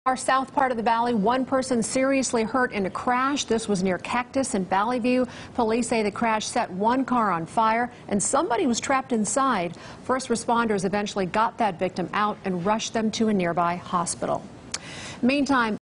Our south part of the valley, one person seriously hurt in a crash. This was near Cactus in Valley View. Police say the crash set one car on fire and somebody was trapped inside. First responders eventually got that victim out and rushed them to a nearby hospital. Meantime,